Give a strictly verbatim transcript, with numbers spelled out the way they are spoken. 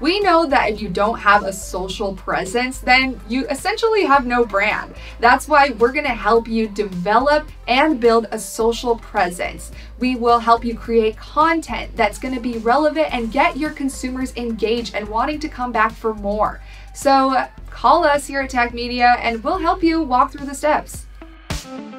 We know that if you don't have a social presence, then you essentially have no brand. That's why we're going to help you develop and build a social presence. We will help you create content that's going to be relevant and get your consumers engaged and wanting to come back for more. So call us here at Tack Media and we'll help you walk through the steps.